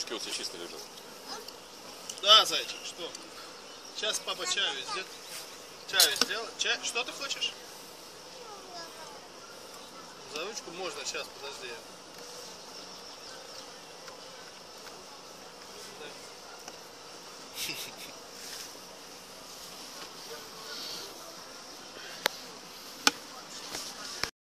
ручки у тебя чисто лежат. Да, зайчик, что? Сейчас папа чаю сделает. Чаю сделал? Чай? Что ты хочешь? За ручку можно, сейчас, подожди.